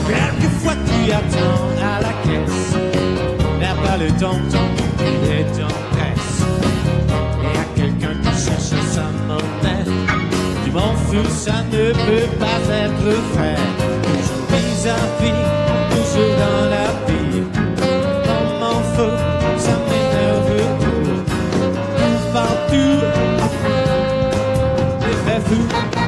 Quelquefois tu attends à la caisse, n'a pas le temps il est en presse. Et à quelqu'un qui cherche sa monnaie, tu m'en fous, ça ne peut pas être fait. Toujours vis-à-vis, toujours dans la vie. On m'en fout, ça m'énerve tout. Partout, l'effet fou.